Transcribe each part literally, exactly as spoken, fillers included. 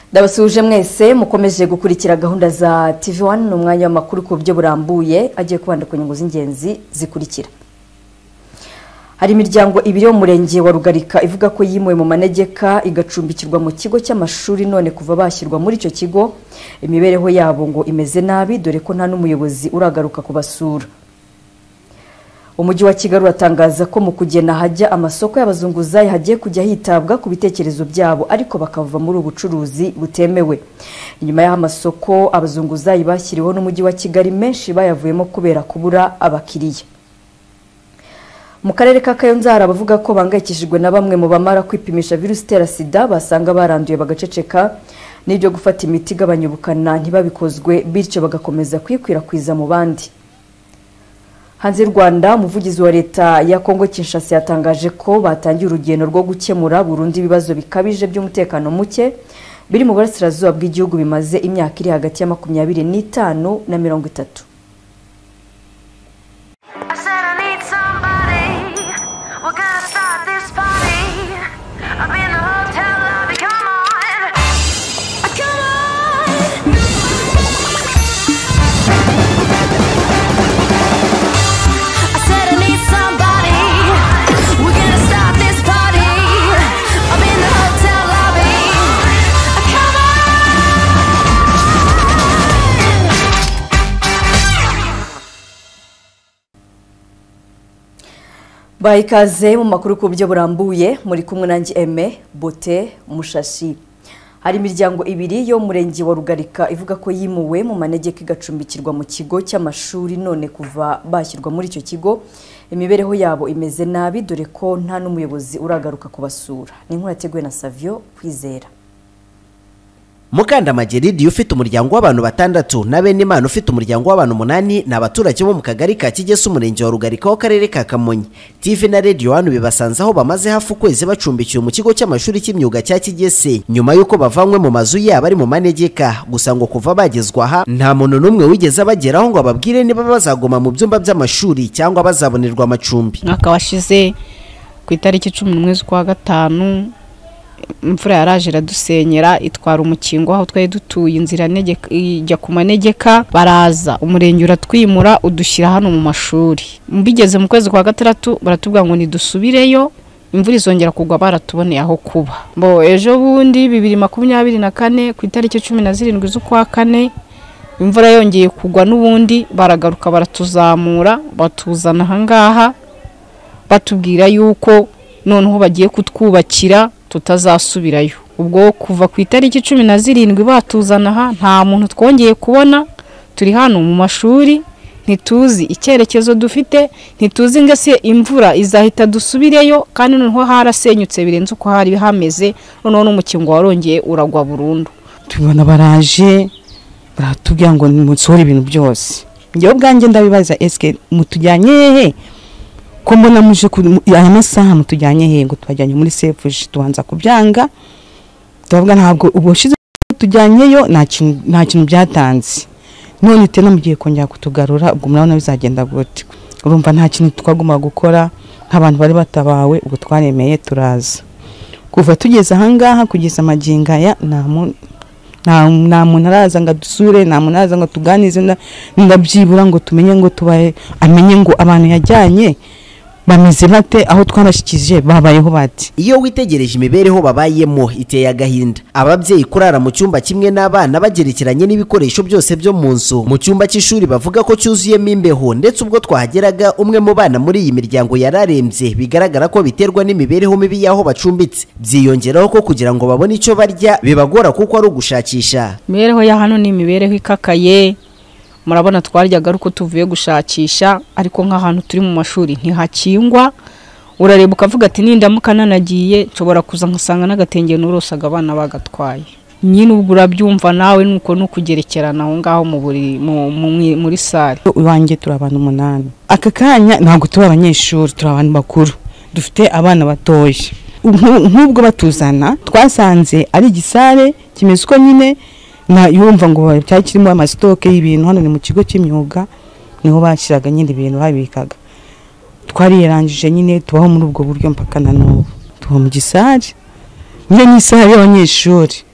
Ndabasuje mwese mukomeje gukurikira gahunda za T V one n'umwanya w'amakuru ku buryo burambuye agiye kubanda ku nyungu z'ingenzi zikurikira. Hari imiryango ibiri yo murenge wa Rugarika ivuga ko yimuwe mu manegeka igacumbikirwa mu kigo cy'amashuri none kuva bashyirwa muri icyo kigo imibereho yabo ngo imeze nabi dore ko nta n'umuyobozi uragaruka kubasura. Umujyi wa Kigali uratangaza ko mu kugena hajya amasoko y'abazunguzayi hagiye kujya hitabwa ku bitekerezo byabo ariko bakava muri ubucuruzi butemewe. Inyuma y'aho amasoko abazunguzayi bashyiriweho n'umujyi wa Kigali menshi bayavuyemo kubera kubura abakiriya. Mu karere ka Kayonza bavuga ko bangayikishijwe na bamwe mu bamara kwipimisha virusi itera sida basanga baranduye bagaceceka n'ibyo gufata imiti igabanya ubukana ntibabikozwe bityo bagakomeza kwikwirakwiza mu bandi. Hanze y'u Rwanda umuvugizi wa leta ya Kongo Kinshasa yatangaje ko batangiye urugendo rwo gukemura burundu ibibazo bikabije by'umutekano muke biri mu burasirazuba bw'igihugu bimaze imyaka iri hagati ya makumyabiri n'itanu na mirongo itatu. Baikaze mu makuru ku buryo burambuye muri kumwe nanjye Aime Bote Mushashi. Hari imiryango ibiri yo murenge wa Rugarika ivuga ko yimuwe mu manegeka igacumbikirwa mu kigo cy'amashuri none kuva bashyirwa muri icyo kigo imibereho yabo imeze nabi dore ko nta n'umuyobozi uragaruka kubasura. Ni inkuru yateguwe na Savio Kwizera. Mukanda Mageridi ufite umuryango w'abantu batandatu na bene Imana ufite umuryango w'abantu umunani n'abaturage bo mu kagari ka Kigese umurenge wa Rugarika w'akarere ka Kamonyi. T V na Radio one bibasanze aho bamaze hafi ukwezi bacumbikiye mu kigo cy'amashuri cy'imyuga cya Kigese nyuma yuko bavanywe mu mazu yabo ari mu manegeka gusa ngo kuva bagezwa aha nta muntu numwe wigeze bageraho ngo ababwire niba bazagoma mu byumba by'amashuri cyangwa bazabonerwa amacumbi. Mwaka washize ku itariki cumi n'umwe z'ukwa gatanu imfura yaraje iradusenyera itwara umukingo aho twari dutuye inzira negeka ijya ku manegeka baraza umurenge uratwimura udushyira hano mu mashuri. Mbigeze mu kwezi kwa gatandatu baratubwira ngo nidusubireyo imvura izongera kugwa baratuboneye aho kuba. Bo ejo bundi bibiri makumyabiri na kane ku itariki cumi na zirindwi z'ukwa kane imvura yongeye kugwa n'ubundi baragaruka baratuzamura batuzana ahangaha batubwira yuko noneho bagiye kutwubakira tutazasubirayo. Ubwo kuva ku itariki cumi na zirindwi batuzana aha nta muntu twongeye kubona. Turi hano mu mashuri ntituzi icyerekezo dufite ntituzi ngase imvura izahita dusubireyo kandi noneho harasenyutse birenze uko hari hameze noneho n'umukingo warongeye uragwa burundu. Tubona baraje baratubwira ngo nimutsore ibintu byose. Njyewe bwanjye ndabibaza eske mutujyanye hehe ko mbona muje aya masaha mutujyanye he ngo twajyanye muri sefuji tubanza kubyanga tuvuga ntabwo ubushize tujyanyeyo nta kintu nta kintu byatanze none tena mugiye kongera kutugarura ubwo murabona bizagenda gute. Urumva nta kintu twaguma gukora nk'abantu bari batabawe ubwo twaremeye turaza kuva tugeze ahangaha kugeza amaginga ya nta nta nta muntu araza ngo dusure nta muntu araza ngo tuganize ndabyibura ngo tumenye ngo tubaye amenye ngo abantu yajyanye bameze bate aho twarashikije babayeho bati. Iyo witegereje imibereho babayemo iteye agahinda. Ababyeyi kurara mu cyumba kimwe n'abana bagerekeranye n'ibikoresho byose byo mu nzu mu cyumba cy'ishuri bavuga ko cyuzuyemo imbeho ndetse ubwo twahageraga umwe mu bana muri iyi miryango yararembye bigaragara ko biterwa n'imibereho mibi yaho bacumbitse. Byiyongeraho ko kugira ngo babone icyo barya bibagora kuko ari ugushakisha. Imibereho ya hano ni imibereho ikakaye. Murabona twaryaga uko tuvuye gushakisha ariko nk'ahantu turi mu mashuri ntihakingwa. Urareba ukavuga ati nindamuka nanagiye nshobora kuza nkasanga n'agatenge n'urosaga abana bagatwaye. Nyine ubwo urabyumva nawe nuko nukugerekerana aho ngaho mu buri muri sare. Uwanjye turi abantu umunani. Aka kanya ntabwo turi abanyeshuri turi abantu bakuru dufite abana batoye. Nk'ubwo batuzana twasanze ari igisare kimeze uko nyine na yumva ngo cyakirimo amasitoke y'ibintu hano ni mu kigo cy'imyuga niho bashyiraga nyine ibintu babikaga. Twariyerangije nyine tubaho muri ubwo buryo mpaka na n'ubu tuba mu gisare nyine n'isaha y'abanyeshuri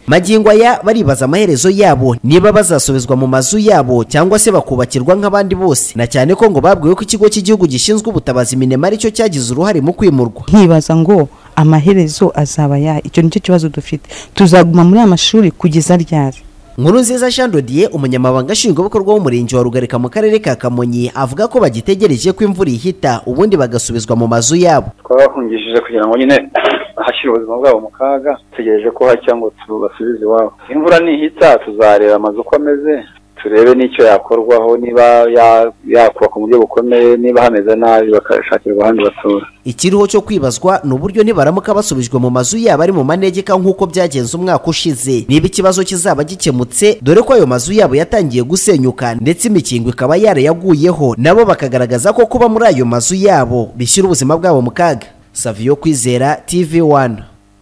magingo aya baribaza amaherezo yabo niba bazasubizwa mu mazu yabo cyangwa se bakubakirwa nk'abandi bose, na cyane ko ngo babwiwe ko ikigo cy'igihugu gishinzwe ubutabazi Minema aricyo cyagize uruhare mu kwimurwa. Nkibaza ngo amaherezo azaba ya icyo nicyo kibazo dufite, tuzaguma muri amashuri kugeza ryari? Nkurunziza Jean Dodier, umunyamabanga nshingwabikorwa w'umurenge wa Rugarika mu karere ka Kamonyi, avuga ko bagitegereje ko imvura ihita ubundi bagasubizwa mu mazu yabo. Twabahungishije kugira ngo nyine hashyire ubuzima bwabo mu kaga, tegereje ko hacya ngo tubasubize iwabo. Imvura nihita tuzareba amazu uko ameze, turebe n'icyo yakorwaho, niba yakubaka mu buryo bukomeye, niba hameze nabi bakashakirwa ahandi batura. Ikiriho cyo kwibazwa ni uburyo nibaramuka basubijwe mu mazu yabo ari mu manegeka nk'uko byagenze umwaka ushize, niba ikibazo kizaba gikemutse, dore ko ayo mazu yabo yatangiye gusenyuka ndetse imikingo ikaba yarayaguyeho, nabo bakagaragaza ko kuba muri ayo mazu yabo bishyira ubuzima bwabo mu kaga. Savio Kwizera, T V one.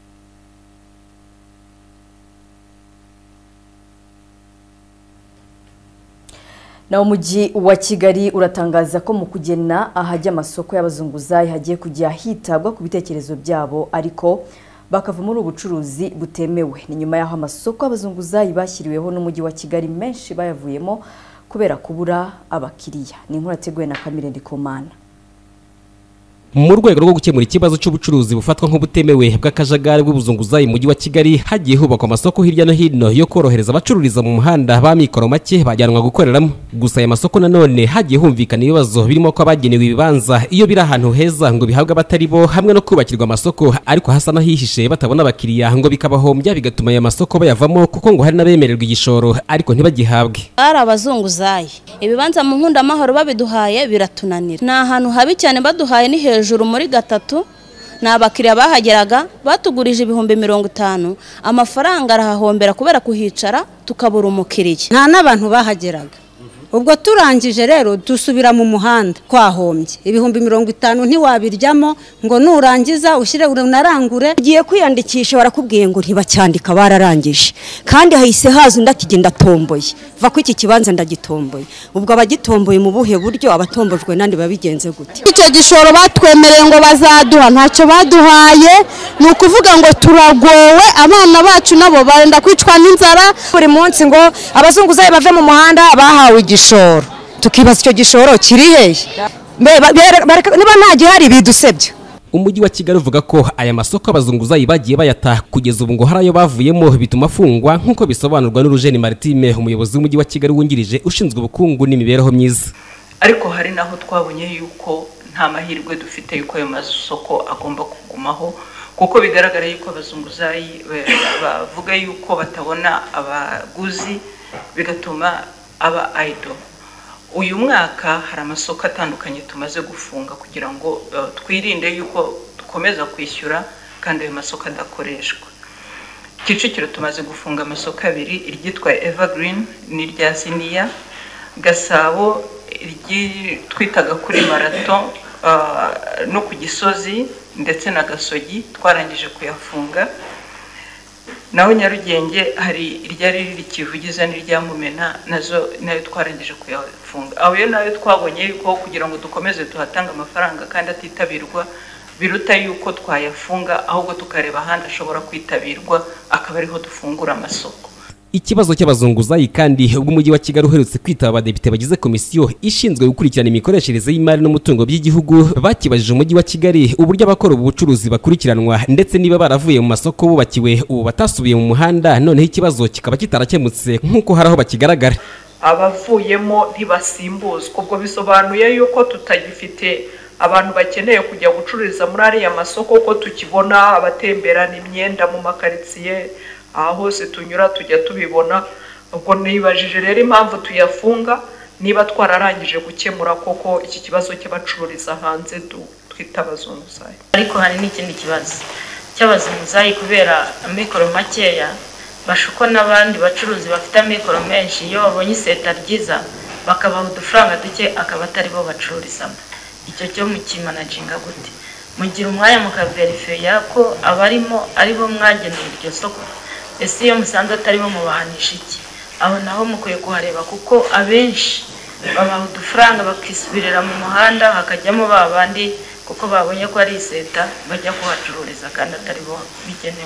Na umujyi wa Kigali uratangaza ko mu kugena ahajya amasoko y'abazunguzayi hagiye kujya hitabwa ku bitekerezo byabo, ariko bakava muri ubucuruzi butemewe. Ni nyuma y'aho amasoko y'abazunguzayi bashyiriweho n'umujyi wa Kigali menshi bayavuyemo kubera kubura abakiriya. Ni inkuru yateguwe na Kamire Ndikumana. Mu rwego rwo gukemura ikibazo cy'ubucuruzi bufatwa nk'ubutemewe bw'akajagari bw'ubuzunguzayi mu mujyi wa Kigali, hagiye hubakwa amasoko hirya no hino yo korohereza abacururiza mu muhanda ba mikoro make bajyanwa gukoreramo. Gusa aya masoko nanone hagiye humvikana ibibazo birimo ko abagenewe ibibanza iyo biri ahantu heza ngo bihabwa abatari bo, hamwe no kubakirwa amasoko ariko hasa nahihishe batabona abakiriya ngo bikabahombya, bigatuma aya masoko bayavamo kuko ngo hari n'abemererwa igishoro ariko ntibagihabwe. Ari abazunguzayi ibibanza mu nkunda amahoro babiduhaye biratunanira, ni ahantu habi cyane, baduhaye ni hejuru juru muri gatatu, na abakiriya bahageraga batugurije ibihumbi mirongo itanu, amafaranga arahahombera kubera kuhicara tukabura umukiriya, nta n'abantu bahageraga. Ubwo turangije rero dusubira mu muhanda twahombye ibihumbi mirongo itanu, ntiwabiryamo ngo nurangiza ushyire unarangure. Ugiye kwiyandikisha barakubwiye ngo ntibacyandika bararangije, kandi hahise haza undi ati ndatomboye, va ko iki kibanza ndagitomboye. Ubwo abagitomboye mu buhe buryo, abatombojwe nandi babigenze gute? Icyo gishoro batwemereye ngo bazaduha ntacyo baduhaye, ni ukuvuga ngo turagowe, abana bacu nabo barenda kwicwa n'inzara. Buri munsi ngo abazunguzayi bave mu muhanda bahawe igishoro, tukibaza icyo gishoro kiri hehe? Niba nta gihari bidusebye. Umujyi wa Kigali uvuga ko aya masoko abazunguzayi bagiye bayata kugeza ubu ngo hari ayo bavuyemo bituma afungwa, nk'uko bisobanurwa n'Urujeni Martime, umuyobozi w'umujyi wa Kigali wungirije ushinzwe ubukungu n'imibereho myiza. Ariko hari naho twabonye yuko nta mahirwe dufite yuko ayo masoko agomba kugumaho, kuko bigaragara yuko abazunguzayi bavuga yuko batabona abaguzi, bigatuma aba idle. Uyu mwaka hari amasoko atandukanye tumaze gufunga kugira ngo uh, twirinde yuko dukomeza kwishyura kandi ayo masoko adakoreshwa. Kicukiro tumaze gufunga amasoko abiri, iryitwa Evergreen n'irya Siniya. Gasabo twitaga kuri Marathon uh, no ku Gisozi ndetse na Gasogi twarangije kuyafunga. Naho Nyarugenge hari iryari riri Kivugiza n'irya Mumena, nazo nayo twarangije kuyafunga. Aho yo nayo twabonye yuko kugira ngo dukomeze tuhatanga amafaranga kandi atitabirwa, biruta yuko twayafunga ahubwo tukareba ahandi ashobora kwitabirwa, akaba ariho dufungura amasoko. Ikibazo cy'abazunguzayi kandi ubwo umujyi wa Kigali uherutse kwitaba abadepite bagize komisiyo ishinzwe gukurikirana imikoreshereze y'imari n'umutungo by'igihugu, bakibajije umujyi wa Kigali uburyo abakora ubu bucuruzi bakurikiranwa ndetse niba baravuye mu masoko bubakiwe ubu batasubiye mu muhanda, noneho ikibazo kikaba kitarakemutse nk'uko haraho bakigaragara. Abavuyemo ntibasimbuzwa, ubwo bisobanuye yuko tutagifite abantu bakeneye kujya gucururiza muri ariya masoko, ko tukibona abatemberana imyenda mu makaritsiye, aho hose tunyura tujya tubibona. Ubwo nibajije rero impamvu tuyafunga, niba twararangije gukemura koko iki kibazo cy'abacururiza hanze twita abazunguzayi. Ariko hari n'ikindi kibazo cy'abazunguzayi kubera amikoro makeya, bashuko n'abandi bacuruzi bafite amikoro menshi, iyo babonye iseta ryiza bakabaha udufaranga duke akaba atari bo bacururizamo. Icyo cyo mukimanaginga gute? Mugira umwanya mukaverifiya ko abarimo ari bo mwageneye iryo soko. Ese iyo musanze atarimo mubahanisha iki? Aho naho mukwiye kuhareba, kuko abenshi babaha udufaranga bakisubirira mu muhanda, hakajyamo babandi kuko babonye ko ari iseta bajya kuhacururiza kandi atari bo bigenewe.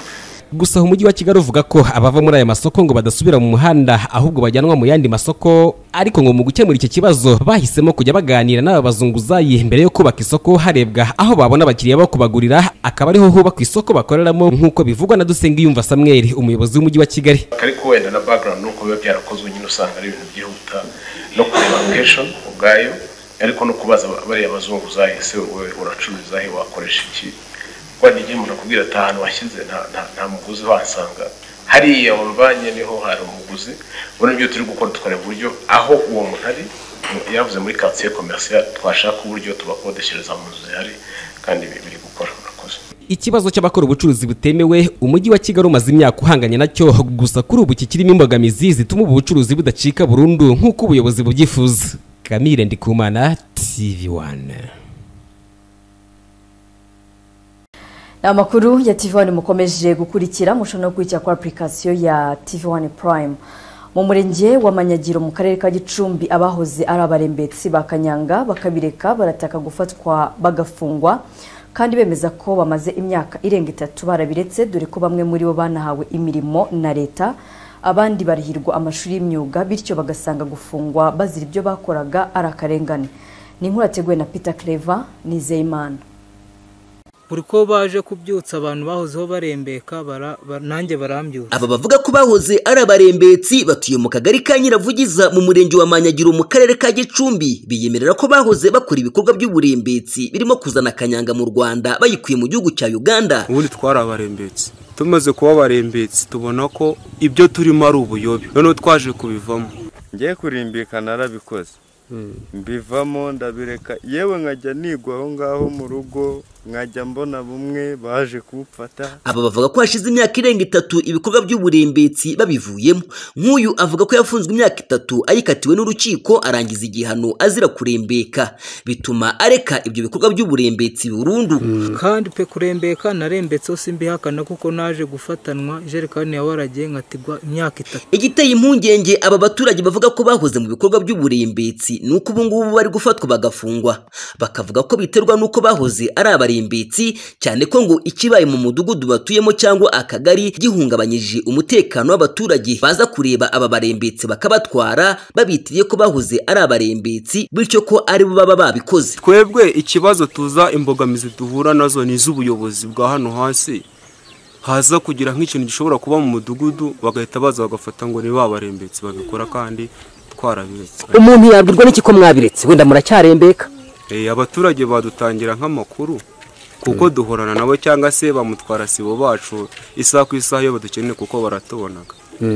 gusa umujyi wa Kigali uvuga ko abava muri aya masoko ngo badasubira mu muhanda ahubwo bajyanwa mu yandi masoko, ariko ngo mu gukemura iki kibazo bahisemo kujya baganira n'aba bazunguzayi mbere yo kubaka isoko, harebwa aho babona abakiriya bo kubagurira, akaba ariho hubakwa isoko bakoreramo nk'uko bivugwa na Dusengiyumva Samuel, umuyobozi w'umujyi wa Kigali. Ariko wenda na background nuko biba byarakozwe nyine usanga ari ibintu byihuta no kureba location ubwayo, ariko no kubaza bariya bazunguzayi se uracururiza he, wakoresha iki, kwa nige umuntu akubwira ati ahantu washyize nta nta muguzi wasanga hariya wamvanye niho hari umuguzi. Ubona ibyo turi gukora tukareba uburyo aho uwo muntu ari yavuze muri quartier commercial twashaka uburyo tubakodeshereza mu nzu zihari kandi biri gukora. Ikibazo cy'abakora ubucuruzi butemewe umujyi wa Kigali umaze imyaka uhanganye nacyo, gusa kuri ubu kikirimo imbogamizi zituma ubu bucuruzi budacika burundu nk'uko ubuyobozi bubyifuza. Camille Ndikumana, T V one. Amakuru ya T V one mukomeje gukurikira, mushobora gukurikira kwa application ya T V one Prime. Mu murenge wa Manyagiro mu karere ka Gicumbi, abahoze ari abarembetsi bakanyanga bakabireka barataka gufatwa bagafungwa, kandi bemeza ko bamaze imyaka irenga itatu barabiretse, dore ko bamwe muri bo banahawe imirimo na leta, abandi barihirwa amashuri y'imyuga, bityo bagasanga gufungwa bazira ibyo bakoraga ari akarengane. Ni inkuru yateguwe na Peter Clever Nizeyimana. buri ko baje kubyutsa abantu bahozeho barembeka nanjye barambyutsa. Aba bavuga ko bahoze ari abarembetsi batuye mu kagari ka Nyiravugiza mu murenge wa Manyagiro mu karere ka Gicumbi, biyemerera ko bahoze bakora ibikorwa by'uburembetsi birimo kuzana kanyanga mu Rwanda bayikuye mu gihugu cya Uganda. Ubundi twari abarembetsi, tumaze kuba abarembetsi tubona ko ibyo turimo ari ubuyobe, none twaje kubivamo. Ngiye kurimbika narabikoze, mbivamo ndabireka, yewe nkajya nigwa aho ngaho mu rugo, nkajya mbona bumwe baje kumfata. Aba bavuga ko hashize imyaka irenga itatu ibikorwa by'uburembetsi babivuyemo. Nk'uyu avuga ko yafunzwe imyaka itatu ayikatiwe n'urukiko arangiza igihano azira kurembeka, bituma areka ibyo bikorwa by'uburembetsi burundu. Kandi pe kurembeka narembetse hose mbihakana kuko naje gufatanwa ijerekani ya waragiye ngatigwa imyaka itatu. Igiteye impungenge aba baturage bavuga ko bahoze mu bikorwa by'uburembetsi nuko ubu ngubu bari gufatwa bagafungwa, bakavuga ko biterwa nuko bahoze ari abarembetsi, cyane ko ngo ikibaye mu mudugudu batuyemo cyangwa akagari gihungabanyije umutekano w'abaturage baza kureba aba barembetsi bakabatwara babitiriye ko bahoze ari abarembetsi, bityo ko ari bo baba babikoze. Twebwe ikibazo tuza imbogamizi duhura nazo ni z'ubuyobozi bwa hano hasi, haza kugira nk'ikintu gishobora kuba mu mudugudu bagahita baza bagafata ngo ni babarembetsi babikora kandi twarabiretse. Umuntu yabwirwa n'iki ko mwabiretse wenda muracyarembeka? Eh, abaturage badutangira nk'amakuru kuko duhorana nabo cyangwa se bamutwara sibo bacu isaha ku isaha iyo badukeneye kuko baratubonaga.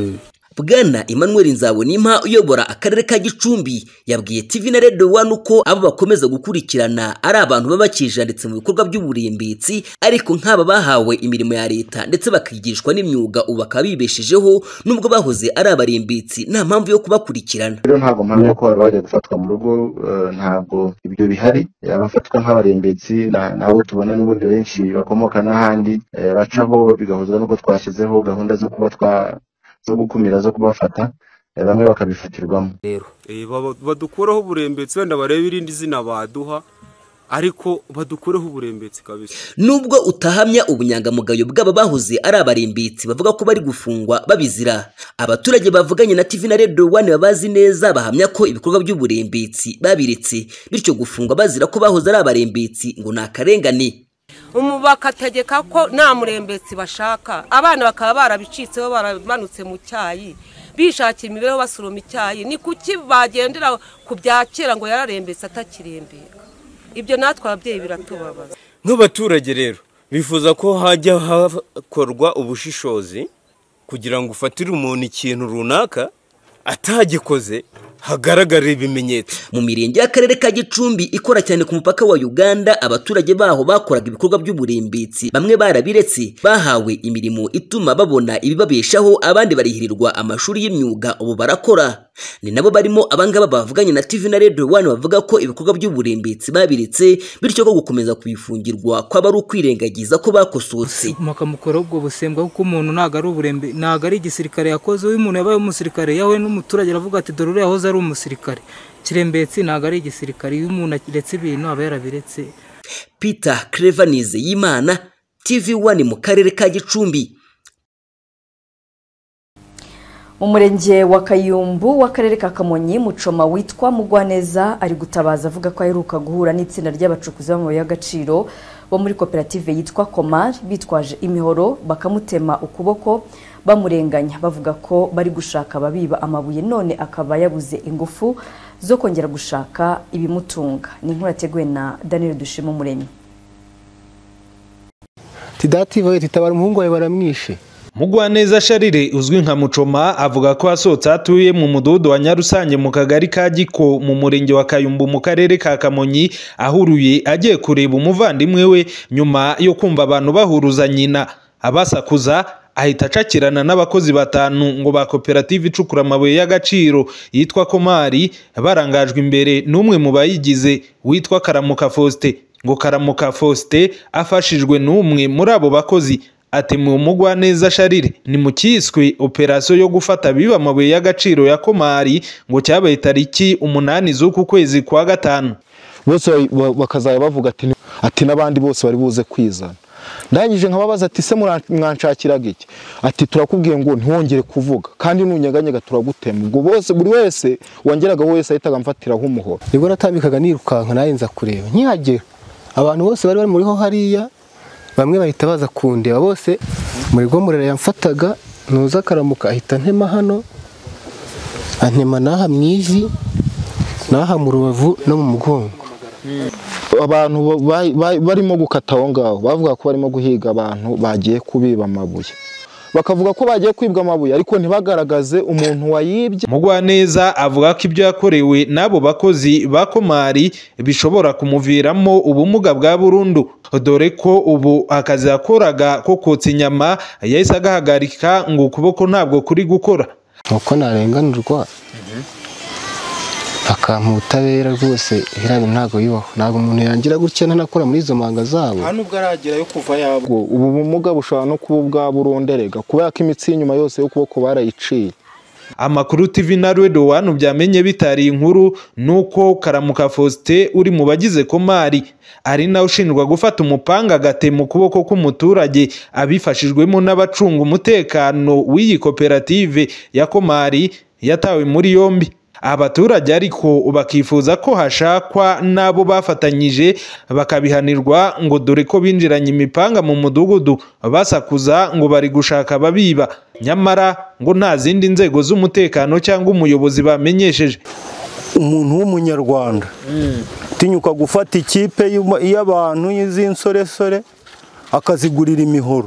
Bwana Emmanuel Nzabonimpa uyobora akarere ka Gicumbi yabwiye T V na Radio one uko abo bakomeza gukurikirana ari abantu babakije ndetse mu bikorwa by'uburembetsi, ariko nk'aba bahawe imirimo ya leta ndetse bakigishwa n'imyuga ubu bakabibeshejeho nubwo bahoze ari abarembetsi nta mpamvu yo kubakurikirana. Rero ntabwo mpamya ko baje gufatwa mu rugo, ntabwo ibyo bihari. Abafatwa nk'abarembetsi nabo tubona n'ubundi benshi bakomoka n'ahandi bacaho, bigahuzwa nuko twashyizeho gahunda zo kuba twa zo gukumira zo kubafata, bamwe bakabifatirwamo. Rero eh badukuraho uburembetsi wenda barebe irindi zina baduha, ariko badukureho uburembetsi kabisa. Nubwo utahamya ubunyangamugayo bw'aba bahoze ari abarembetsi bavuga ko bari gufungwa babizira, abaturage bavuganye na T V na Radio one babazi neza bahamya ko ibikorwa by'uburembetsi babiretse, bityo gufungwa bazira ko bahoze ari abarembetsi ngo nakarengane. Umubakategeka ko nta murembetsi bashaka, abana bakaba barabicitseho baramanutse mu cyayi bishakira imibereho basuroma icyayi, ni kuki bagendera ku byakera ngo yararembetse atakirembeka? Ibyo natwe ababyeyi biratubabaza. Nk'abaturage rero bifuza ko hajya hakorwa ubushishozi kugira ngo ufatire umuntu ikintu runaka atagikoze hagaragara ibimenyetso. Mu mirenge y'akarere ka Gicumbi ikora cyane ku mupaka wa Uganda, abaturage baho bakoraga ibikorwa by'uburembetsi bamwe barabiretse bahawe imirimo ituma babona ibibabeshaho, abandi barihirirwa amashuri y'imyuga ubu barakora. Ni nabo barimo abangaba bavuganye na T V na Radio one bavuga ko ibikorwa by'uburembetsi babiretse, bityo ko gukomeza kubifungirwa kwaba ari ukwirengagiza ko bakosotse. Makamukora ubwo busembwa kuko umuntu naga ari uburembe naga ari igisirikare yakoze, uyu muntu yabaye umusirikare yawe n'umuturage aravuga ati dore uri yahoze ari umusirikare. Kirembetsi naga ari igisirikare, uyu muntu akiretse ibintu aba yarabiretse. Peter Clever Nizeyimana, T V one mu karere ka Gicumbi. mu murenge wa Kayumbu w'akarere ka Kamonyi mucoma witwa Mugwaneza ari gutabaza avuga ko aheruka guhura n'itsinda ry'abacukuzi b'amabuye y'agaciro bo muri koperative yitwa Komar bitwaje imihoro bakamutema ukuboko bamurenganya bavuga ko bari gushaka babiba amabuye none akaba yabuze ingufu zo kongera gushaka ibimutunga. Ni inkuru yateguwe na Daniel Dushima Umuremyi. Tidative titabara umuhungu wawe baramwishe. Mugwaneza Sharire uzwi nka Mucoma avuga ko asotse atuye mu mudugudu wa Nyarusange mu kagari ka Giko mu murenge wa Kayumbu mu karere ka Kamonyi ahuruye agiye kureba umuvandimwe we nyuma yo kumva abantu bahuruza nyina abasakuza ahita acakirana n'abakozi batanu ngo ba koperative icukura amabuye y'agaciro yitwa Komari barangajwe imbere n'umwe mu bayigize witwa Karamuka Faustin ngo Karamuka Faustin afashijwe n'umwe muri abo bakozi atemuwe Mugwaneza Sharire ni mu kiswe operasiyo yo gufata biba amabuye y'agaciro ya Komari ngo cyabaye tariki umunani z'uku kwezi kwa gatanu. Bose bakazaya bavuga ati ati nabandi bose bari buze kwizana. Ndangije nkababaza ati se mwanshakiraga iki? Ati turakubwiye ngo ntiwongere kuvuga kandi nunyeganyega turagutema. Ubwo bose buri wese wongeraga wese ahitaga mfatira nk'umuhoro. Nibwo natambikaga nirukanka naye nza kureba. Nkihagera abantu bose bari bari muri ho hariya bamwe bahita baza kundeba bose muri go murera yamfataga nuza Karamuka ahita ntema hano antema naha mwivi naha mu rubavu no mu mugongo. Abantu barimo gukata aho ngaho bavuga ko barimo guhiga abantu bagiye kubiba amabuye bakavuga ko bagiye kwibwa amabuye ariko ntibagaragaze umuntu wayibye. Mugwaneza avuga ko ibyo yakorewe n'abo bakozi ba Komari bishobora kumuviramo ubumuga bwa burundu dore ko ubu akazi yakoraga ko kotsa inyama yahise agahagarika ngo ukuboko ntabwo kuri gukora. Uko narenganurwa akampa ubutabera rwose herabe ntago yubaho ntabwo umuntu yangira gutya ntanakora muri izo manga zabo hano ubwo aragera yo kuva yabwo. Ubu bumuga bushobora no kuba bwa buronderega kubera ko imitsi inyuma yose yo kuboko barayiciye. Amakuru T V na Radio One byamenye bitari inkuru nuko Karamuka Faustin uri mu bagize Komari ari nawe ushinjwa gufata umupanga agatema ukuboko k'umuturage abifashijwemo n'abacunga umutekano w'iyi koperative ya Komari yatawe muri yombi. Abaturage ariko bakifuza ko hashakwa nabo bafatanyije bakabihanirwa ngo dore ko binjiranye imipanga mu mudugudu basakuza ngo bari gushaka babiba nyamara ngo nta zindi nzego z'umutekano cyangwa umuyobozi bamenyesheje. Umuntu w'umunyarwanda tinyuka gufata ikipe y'abantu y'insoresore akazigurira imihoro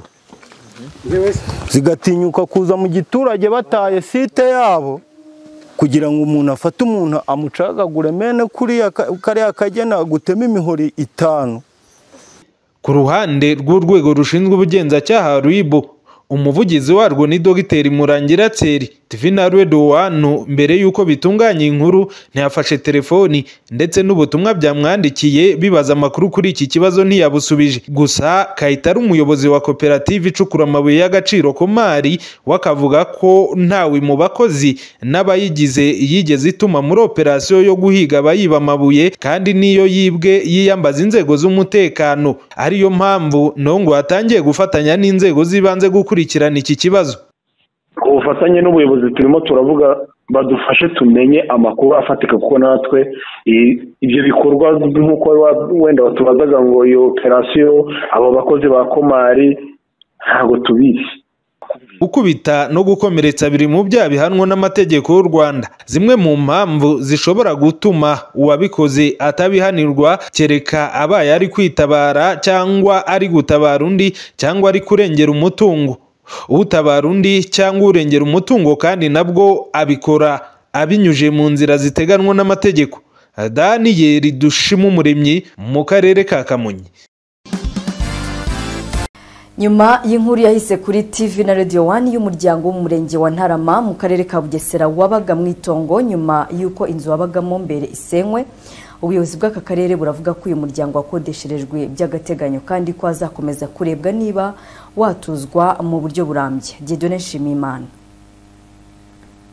zigatinyuka kuza mu giturage bataye site yabo kugira ngo umuntu afate umuntu amucagagure mene kuri kariya kagena gutema imihori itanu. Ku ruhande rw'urwego rushinzwe ubugenzacyaha R I B umuvugizi warwo ni Dogiteri Murangira Tseri. T V na Radio One mbere yuko bitunganya inkuru ntiyafashe telefoni ndetse n'ubutumwa byamwandikiye bibaza amakuru kuri iki kibazo ntiyabusubije. Gusa kahita ari umuyobozi wa koperative icukura amabuye y'agaciro Komari wakavuga ko ntawe mu bakozi n'abayigize yigeze ituma muri operasiyo yo guhiga abayiba amabuye kandi niyo yibwe yiyambaza inzego z'umutekano ariyo mpamvu nongo atangiye gufatanya n'inzego zibanze gukurikirana iki kibazo. Ubufatanye n'ubuyobozi turimo turavuga badufashe tumenye amakuru afatika kuko natwe ibyo bikorwa nk'uko wenda batubazaga ngo iyo operasiyo abo bakozi ba Komari ntabwo tubizi. Ukubita no gukomeretsa biri mu byaha bihanwa n'amategeko y'u Rwanda. Zimwe mu mpamvu zishobora gutuma uwabikoze atabihanirwa kereka abaye ari kwitabara cyangwa ari gutabara undi cyangwa ari kurengera umutungo. Utabara undi cyangwa urengera umutungo kandi nabwo abikora abinyuje mu nzira ziteganwa n'amategeko. Daniel Dushima Umuremyi mu karere ka Kamonyi. Nyuma y'inkuru yahise kuri T V na Radio One y'umuryango w'umurenge wa Ntarama mu karere ka Bugesera wabaga mu itongo nyuma yuko inzu wabagamo mbere isenywe, ubuyobozi bw'aka karere buravuga ko uyu muryango wakodesherejwe by'agateganyo kandi ko azakomeza kurebwa niba watuzwa mu buryo burambye. Dieudonne Nshimiyimana.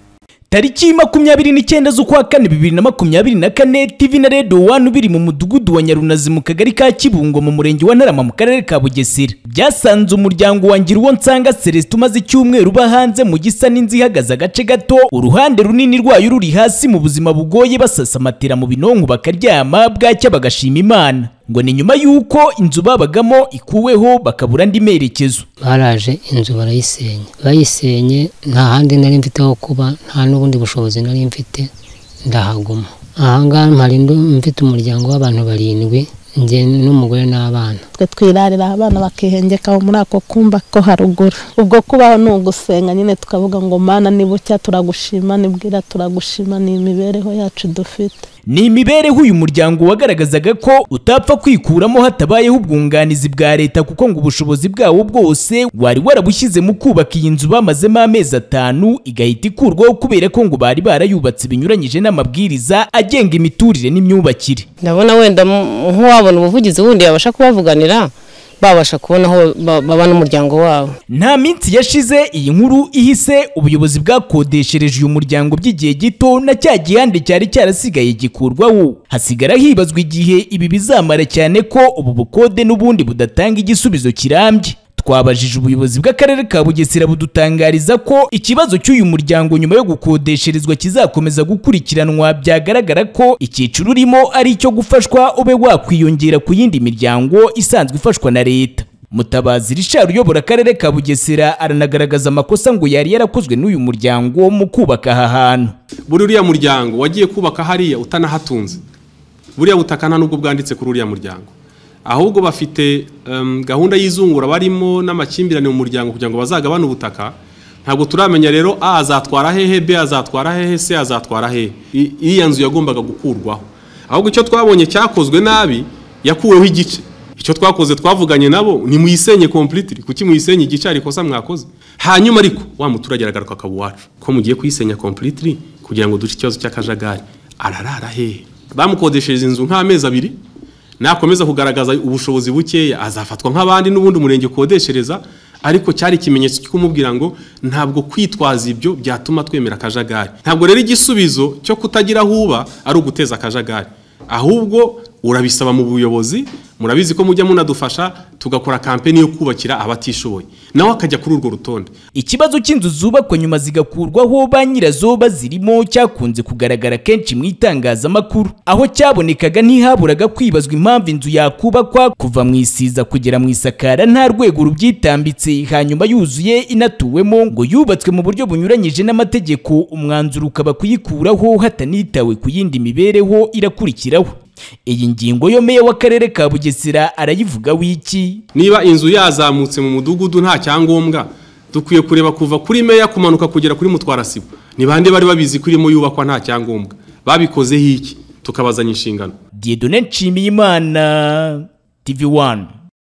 tariki makumyabiri n'icyenda z'ukwa kane bibiri na makumyabiri na kane T V na Radio One biri mu mudugudu wa Nyarunazi mu kagari ka Kibungo mu murenge wa Ntarama mu karere ka Bugesera byasanze umuryango wa Ngiruwo Nsanga Celestin umaze icyumweru bahanze mu gisa n'inzu ihagaze agace gato uruhande runini rwayo ruri hasi mu buzima bugoye basasamatira mu binonko bakaryama bwacya bagashima Imana ngo ni nyuma yuko inzu babagamo ikuweho bakabura ndi merekezo. Baraje inzu barayisenya bayisenye nta handi nari mfite ho kuba nta n'ubundi bushobozi nari mfite ndahaguma. Ahanga mpari mfite umuryango w'abantu barindwi nge n'umugore n'abana. Twe twirarira abana bakihengeka muri ako kumba ko haruguru. Ubwo kubaho no gusenga nyine tukavuga ngo Mana nibucya turagushima nibwira turagushima ni imibereho yacu dufite. Ni imibereho uyu muryango wagaragazaga ko utapfa kwikuramo hatabayeho ubwunganizi bwa leta kuko ngo ubushobozi bwawo bwose wari warabushyize mu kubaka iyi nzu bamazemo amezi atanu igahita ikurwaho kubera ko ngo bari barayubatse binyuranyije n'amabwiriza agenga imiturire n'imyubakire. Ndabona wenda nk'uwabona ubuvugizi wundi yabasha kubavuganira babasha kubona aho baba n'umuryango wabo. Nta minsi yashize iyi nkuru ihise ubuyobozi bwakodeshereje uyu muryango by'igihe gito na cya gihande cyari cyarasigaye gikurwaho hasigara hibazwa igihe ibi bizamara cyane ko ubu bukode n'ubundi budatanga igisubizo kirambye. Twabajije ubuyobozi bw'akarere ka Bugesera budutangariza ko ikibazo cy'uyu muryango nyuma yo gukodesherezwa kizakomeza gukurikiranwa byagaragara ko icyiciro urimo ari icyo gufashwa ube wakwiyongera ku yindi miryango isanzwe ifashwa na leta. Mutabazi Richard uyobora akarere ka Bugesera aranagaragaza amakosa ngo yari yarakozwe n'uyu muryango mu kubaka aha hantu. Buri uriya muryango wagiye kubaka hariya utanahatunze buriya butaka nta nubwo bwanditse kuri uriya muryango, ahubwo bafite um, gahunda y'izungura barimo n'amakimbirane mu muryango kugira ngo bazagabane ubutaka. Ntabwo turamenya rero A azatwara hehe, B azatwara hehe, C azatwara hehe. Iyi nzu yagombaga gukurwaho, ahubwo icyo twabonye cyakozwe nabi yakuweho igice. Icyo twakoze twavuganye nabo ni muyisenye completely, kuki muyisenye igice ari kosa mwakoze. Hanyuma ariko wa muturage aragaruka akabu wacu ko mugiye kuyisenya completely kugira ngo duce ikibazo cy'akajagari. Ararara hehe? Bamukodesheje inzu nk'amezi abiri, nakomeza kugaragaza ubushobozi bukeya azafatwa nk'abandi n'ubundi umurenge kodeshereza, ariko cyari ikimenyetso cyo kumubwira ngo ntabwo kwitwaza ibyo byatuma twemera akajagari. Ntabwo rero igisubizo cyo kutagira huba ari uguteza akajagari, ahubwo urabisaba mu buyobozi. Murabizi ko mujya munadufasha tugakora kampeni yo kubakira abatishoboye nawe akajya kuri urwo rutonde. Ikibazo cy'inzu zubakwa nyuma zigakurwaho ba nyirazo bazirimo cyakunze kugaragara kenshi mu itangazamakuru, aho cyabonekaga ntihaburaga kwibazwa impamvu inzu yakubakwa kuva mu isiza kugera mu isakara nta rwego rubyitambitse, hanyuma yuzuye inatuwemo ngo yubatswe mu buryo bunyuranyije n'amategeko, umwanzuro ukaba kuyikuraho hatanitawe ku yindi mibereho irakurikiraho. Iyi ngingo yo meya w'akarere ka Bugesera arayivuga wiki. Niba inzu yazamutse mu mudugudu nta cyangombwa, dukwiye kureba kuva kuri meya kumanuka kugera kuri mutwara sibo ni bande bari babizi ko irimo yubakwa nta cyangombwa, babikoze hiki tukabazanya inshingano. Dieudonne Nshimiyimana, T V one.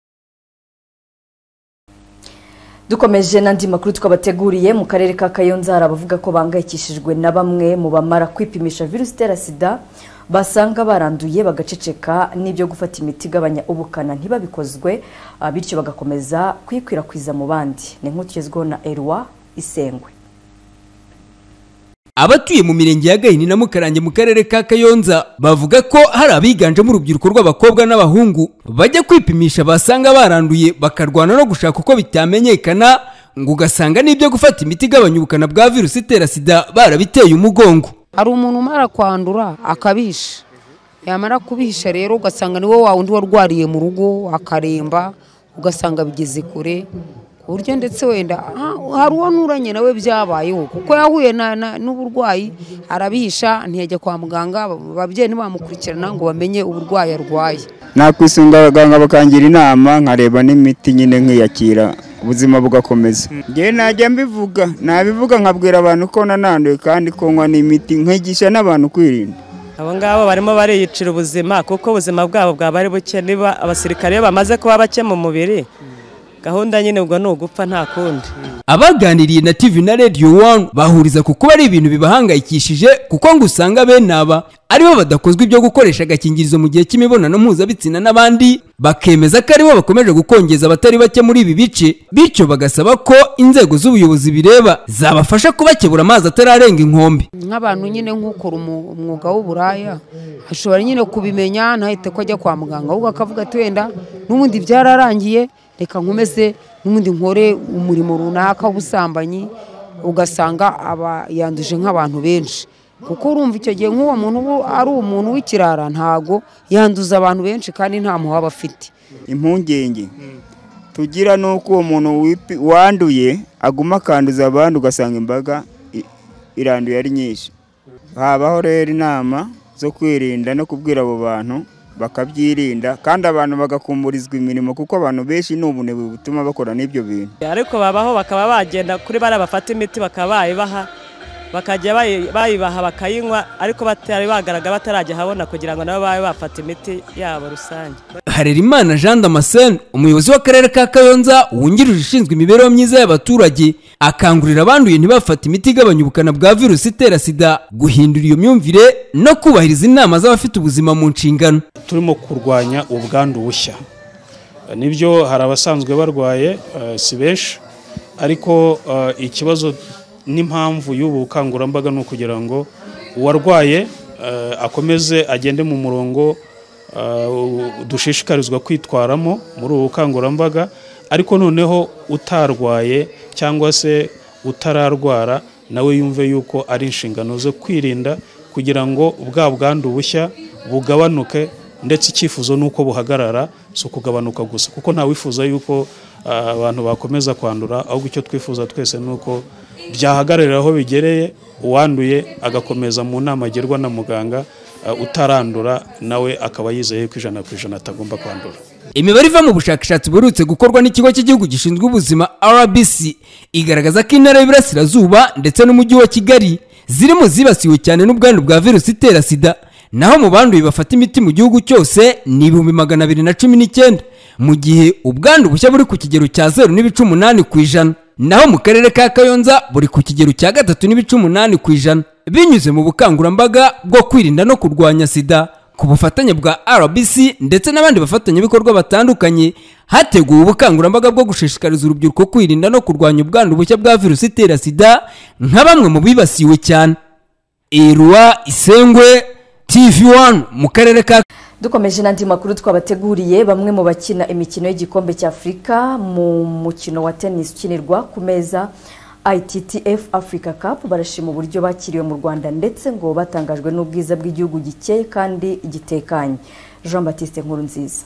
Dukomeje n'andi makuru twabateguriye mu karere ka Kayonza arabavuga ko bangayikishijwe na bamwe mu bamara kwipimisha virusi itera sida basanga baranduye bagaceceka n'ibyo gufata imiti igabanya ubukana ntibabikozwe, bityo bagakomeza kwikwirakwiza mu bandi. Ni nk'utugezweho na Erwa Isengwe. Abatuye mu mirenge ya Gahini na Mukarange mu karere ka Kayonza bavuga ko hari abiganjemo urubyiruko rw'abakobwa n'abahungu bajya kwipimisha basanga baranduye bakarwana no gushaka uko bitamenyekana, ngo ugasanga n'ibyo gufata imiti igabanya ubukana bwa virusi itera sida barabiteye umugongo. Hari umuntu umara kwandura akabihisha, yamara kubihisha rero ugasanga niwe wa wundi warwariye mu rugo akaremba, ugasanga bigeze kure ku buryo ndetse wenda hari uwo nuranye nawe byabayeho kuko yahuye n'uburwayi arabihisha ntiyajya kwa muganga, ababyeyi ntibamukurikirana ngo bamenye uburwayi arwaye. Nakwisunga abaganga bakangira inama nkareba n'imiti nyine nkiyakira ubuzima bugakomeza. Nge najya mbivuga nabivuga nkabwira abantu ko nananduye kandi ko nywa n'imiti nkigisha n'abantu kwirinda. Abo ngabo barimo bariyicira ubuzima kuko ubuzima bwabo bwaba ari buke. Niba abasirikare bamaze kuba bake mu mubiri gahunda nyine ubwo ni ugupfa nta kundi. Abaganiriye na T V na Radio one bahuriza ku kuba ari ibintu bibahangayikishije kuko ngo usanga bene aba aribo badakozwe ibyo gukoresha agakingirizo mu gihe cy'imibonano mpuzabitsina n'abandi, bakemeza ko aribo bakomeje gukongeza abatari bake muri ibi bice, bityo bagasaba ko inzego z'ubuyobozi bireba zabafasha kubakebura amazi atararenga inkombe. Nk'abantu nyine nk'ukora umwuga w'uburaya ashobora nyine kubimenya ntahite ko ajya kwa muganga, ahubwo akavuga ati wenda n'ubundi byararangiye reka nkomeze n'ubundi nkore umurimo runaka w'ubusambanyi, ugasanga aba yanduje nk'abantu benshi. Kuko urumva icyo gihe nk'uwo muntu ari umuntu w'ikirara ntago yanduza abantu benshi kandi nta muhaba afite. Impungenge tugira nuko uwo muntu wanduye aguma akanduza abandi ugasanga imbaga iranduye ari nyinshi. Habaho rero inama zo kwirinda no kubwira abo bantu bakabyirinda kandi abantu bagakumburizwa imirimo kuko abantu benshi n'ubunebwe butuma bakora n'ibyo bintu. Ariko babaho bakaba bagenda kuri bara bafata imiti bakaba bayibaha bakajya bayibaha bakayinywa ariko batari bagaragara batarajya habona kugira ngo nabo babe bafata imiti yabo rusange. Harerimana Jean Damascene umuyobozi w'akarere ka Kayonza wungirije ushinzwe imibereho myiza y'abaturage akangurira abanduye ntibafata imiti igabanya ubukana bwa virusi itera sida, guhindura iyo myumvire no kubahiriza inama z'abafite ubuzima mu nshingano. Turimo kurwanya ubwandu bushya, nibyo hari abasanzwe barwaye si benshi, ariko ikibazo n'impamvu y'ubu bukangurambaga ni ukugira ngo uwarwaye akomeze agende mu murongo dushishikarizwa kwitwaramo muri ubu bukangurambaga, ariko noneho utarwaye cyangwa se utararwara nawe yumve yuko ari inshingano zo kwirinda kugira ngo bwa bwandu bushya bugabanuke, ndetse icyifuzo nuko buhagarara si ukugabanuka gusa kuko nta wifuza yuko abantu bakomeza kwandura, ahubwo icyo twifuza twese nuko byahagararira aho bigereye, uwanduye agakomeza mu nama agerwa na muganga, utarandura nawe akaba yizeye ko ijana ku ijana atagomba kwandura. Imibare iva mu bushakashatsi burutse gukorwa n'ikigo cy'igihugu gishinzwe ubuzima R B C igaragaza ko intara y'Iburasirazuba ndetse n'umujyi wa Kigali zirimo zibasiwe cyane n'ubwandu bwa virusi itera sida, naho mu banduye bafata imiti mu gihugu cyose ni ibihumbi magana abiri na cumi n'icyenda, mu gihe ubwandu bushya buri ku kigero cya zeru n'ibice umunani ku ijana, naho mu karere ka Kayonza buri ku kigero cya gatatu n'ibice umunani ku ijana, binyuze mu bukangurambaga bwo kwirinda no kurwanya sida ku bufatanye bwa R B C ndetse n'abandi bafatanyabikorwa batandukanye. Hateguwe ubukangurambaga bwo gushishikariza urubyiruko kwirinda no kurwanya ubwandu bushya bwa virusi itera sida nka bamwe mu bibasiwe cyane. Irwa Isengwe, T V one mu karere ka. Dukomeje n'andi makuru twabateguriye. Bamwe mu bakina imikino y'igikombe cy'Afrika mu mukino wa tennis ukinirwa ku meza I T T F Africa Cup barashima uburyo bakiriwe mu Rwanda ndetse ngo batangajwe n'ubwiza bw'igihugu gikeye kandi gitekanye. Jean Baptiste Nkurunziza.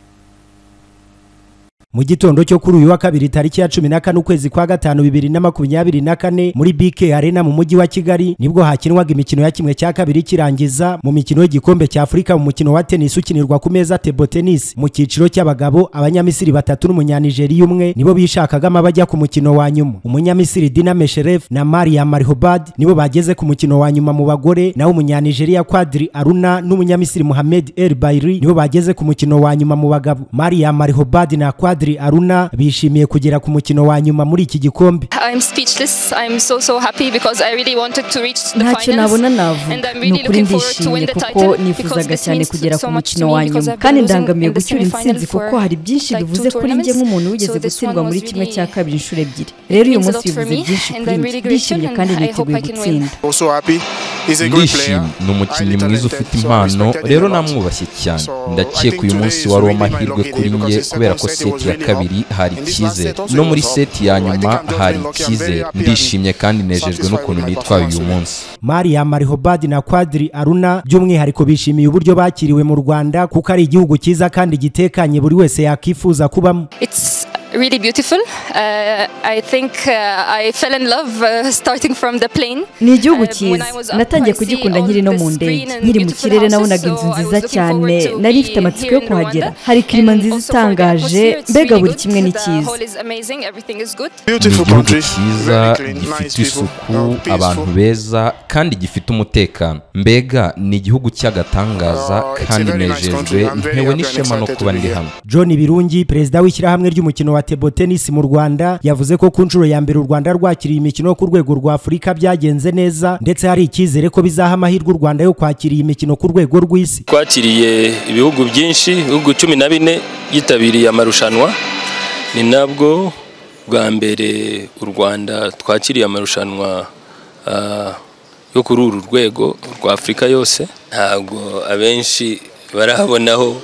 Mu gitondo cyo kuri uyu wa kabiri tariki ya cumi na kane ukwezi kwa gatanu bibiri na makumyabiri na kane muri B K Arena mu mujyi wa Kigali nibwo hakinwaga imikino ya kimwe cya kabiri kirangiza mu mikino y'igikombe cya Afrika mu mukino wa tennis ukinirwa ku meza table tennis mu cyiciro cy'abagabo. Abanyamisiri batatu n'umunyanigeria umwe nibo bishakagamo abajya ku mukino wa nyuma. Umunyamisiri Dina Mesheref na Maria Marihobad nibo bageze ku mukino wa nyuma mu bagore, naho umunyanigeria Quadri Aruna n'umunyamisiri Mohamed El Bairi nibo bageze ku mukino wa nyuma mu bagabo. Maria Marihobad na Quadri Aruna bishimiye kugera ku mukino wa nyuma muri iki gikombe. I'm speechless. I'm so so happy because I really wanted to reach the finals. Ntacyo nabona navuga nukuri ndishimye kuko nifuzaga cyane kugera ku mukino wa nyuma kandi ndangamiye gucyura intsinzi kuko hari byinshi bivuze kuri njye nk'umuntu wigeze gutsindwa muri kimwe cya kabiri inshuro ebyiri. Rero uyu munsi bivuze byinshi kuri njye, ndishimye kandi niteguye gutsinda. Ndishimye, ni umukinnyi mwiza ufite impano, rero namwubashye cyane. Ndakeka uyu munsi wari amahirwe kuri njye kubera ko seti ya kabiri hari icyizere no muri seti ya nyuma hari icyizere. Ndishimye kandi nejejwe n'ukuntu nitwaye uyu munsi. Maria Marihobad na Quadri Aruna by'umwihariko bishimiye uburyo bakiriwe mu Rwanda kuko ari igihugu cyiza kandi gitekanye buri wese yakifuza kubamo. It's really beautiful. Uh, I think uh, I fell in love uh, starting from the plane. Ni igihugu cyiza. Natangiye kugikunda nkiri no mu ndege. Nkiri mu kirere nabonaga inzu nziza cyane. Nari mfite amatsiko yo kuhagera. Hari klima nziza itangaje, mbega buri kimwe ni cyiza. Ni igihugu cyiza, gifite isuku, abantu beza kandi gifite umutekano. Mbega ni igihugu cy'agatangaza kandi nejejwe ntewe n'ishema no kuba ndi hano. John Birungi, perezida w'ishyirahamwe ry'umukino wa table tennis mu Rwanda yavuze ko ku nshuro ya mbere u Rwanda rwakiriye imikino ku rwego rwa Afurika byagenze neza ndetse hari icyizere ko bizaha amahirwe u Rwanda yo kwakira iyi mikino ku rwego rw'isi. Twakiriye ibihugu byinshi, ibihugu cumi na bine yitabiriye amarushanwa, ni nabwo bwa mbere u Rwanda twakiriye amarushanwa uh, yo kuri uru rwego rwa Afurika yose. Ntabwo abenshi barabonaho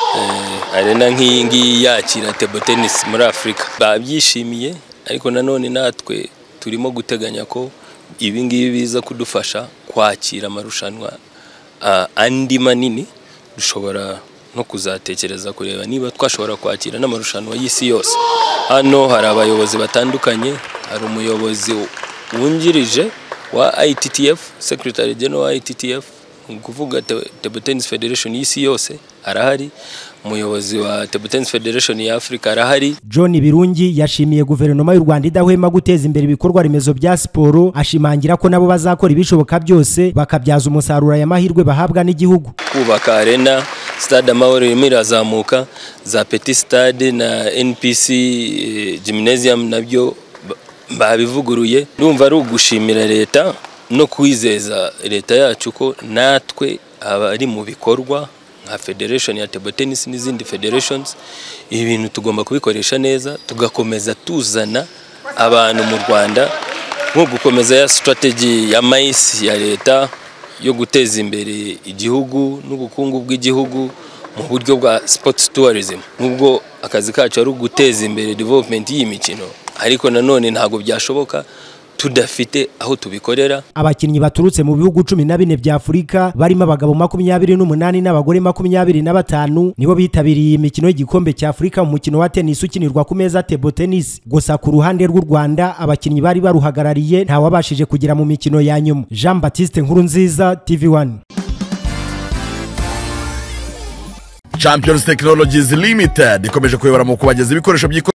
eh, arena nk'iyi ngiyi yakira table tennis muri Afurika. Babyishimiye, ariko nanone natwe turimo guteganya ko ibi ngibi biza kudufasha kwakira amarushanwa uh, andi manini. Dushobora no kuzatekereza kureba niba twashobora kwakira n'amarushanwa y'isi yose. Hano hari abayobozi batandukanye, hari umuyobozi wungirije wa I T T F, Secretary General wa I T T F, kuvuga Table Tennis Federation y'isi yose arahari, umuyobozi wa Table Tennis Federation ya Afrika arahari. John Birungi yashimiye guverinoma y'u Rwanda idahwema guteza imbere ibikorwa remezo bya siporo, ashimangira ko nabo bazakora ibishoboka byose bakabyaza umusaruro aya mahirwe bahabwa n'igihugu. Kubaka arena, stade Amahoro irazamuka, za Petit Stade na N P C eh, Gymnasium nabyo babivuguruye. Ndumva ari ugushimira leta no kwizeza leta yacu ko natwe abari mu bikorwa nka Federation ya Table Tennis n'izindi federations ibintu tugomba kubikoresha neza, tugakomeza tuzana abantu mu Rwanda, nko gukomeza ya strategy ya M I C ya leta yo guteza imbere igihugu n'ubukungu bw'igihugu mu buryo bwa sports tourism. Nubwo akazi kacu ari uguteza imbere development y'imikino, ariko nanone ntago byashoboka tudafite aho tubikorera. Abakinnyi baturutse mu bihugu cumi na bine bya Afurika barimo abagabo makumyabiri n'umunani n'abagore makumyabiri na batanu nibo bitabiriye imikino y'igikombe cya Afurika mu mukino wa tennis ukinirwa ku meza table tennis. Gusa ku ruhande rw'u Rwanda abakinnyi bari baruhagarariye nta wabashije kugira mu mikino ya nyuma. Jean Baptiste Nkurunziza, T V one. Champions Technologies Limited ikomeje kuyobora mu kubageza ibikoresho by'iko